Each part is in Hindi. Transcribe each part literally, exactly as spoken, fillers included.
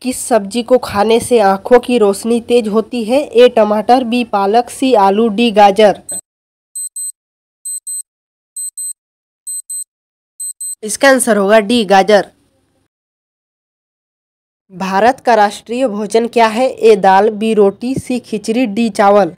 किस सब्जी को खाने से आंखों की रोशनी तेज होती है? ए टमाटर, बी पालक, सी आलू, डी गाजर। इसका आंसर होगा डी गाजर। भारत का राष्ट्रीय भोजन क्या है? ए दाल, बी रोटी, सी खिचड़ी, डी चावल।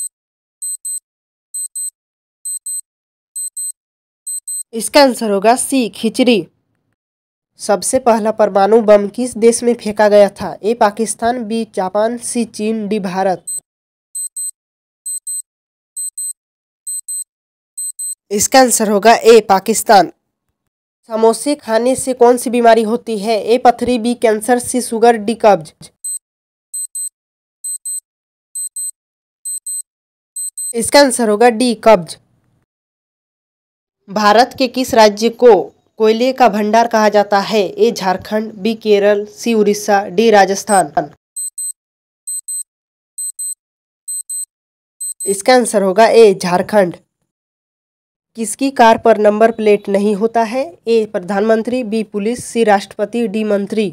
इसका आंसर होगा सी खिचड़ी। सबसे पहला परमाणु बम किस देश में फेंका गया था? A Pakistan, B Japan, C चीन, डी भारत। इसका आंसर होगा ए पाकिस्तान। समोसे खाने से कौन सी बीमारी होती है? ए पथरी, B cancer, C sugar, D कब्ज। इसका आंसर होगा डी कब्ज। भारत के किस राज्य को कोयले का भंडार कहा जाता है? A Jharkhand, B Kerala, C Orissa, D Rajasthan. इसका आंसर होगा ए झारखंड। किसकी कार पर नंबर प्लेट नहीं होता है? ए प्रधानमंत्री, बी पुलिस, सी राष्ट्रपति, डी मंत्री।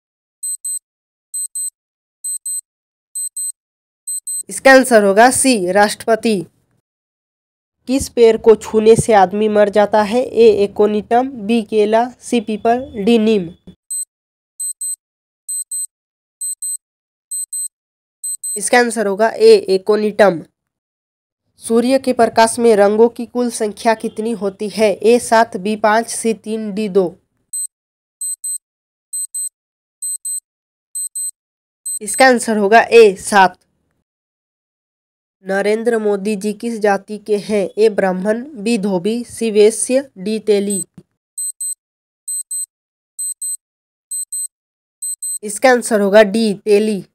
इसका आंसर होगा सी राष्ट्रपति। किस पेड़ को छूने से आदमी मर जाता है? ए एकोनिटम, बी केला, सी पीपल, डी नीम। इसका आंसर होगा ए एकोनिटम। सूर्य के प्रकाश में रंगों की कुल संख्या कितनी होती है? ए सात, बी पाँच, सी तीन, डी दो। इसका आंसर होगा ए सात। नरेंद्र मोदी जी किस जाति के हैं? ए ब्राह्मण, बी धोबी, सी वैश्य, डी तेली। इसका आंसर होगा डी तेली।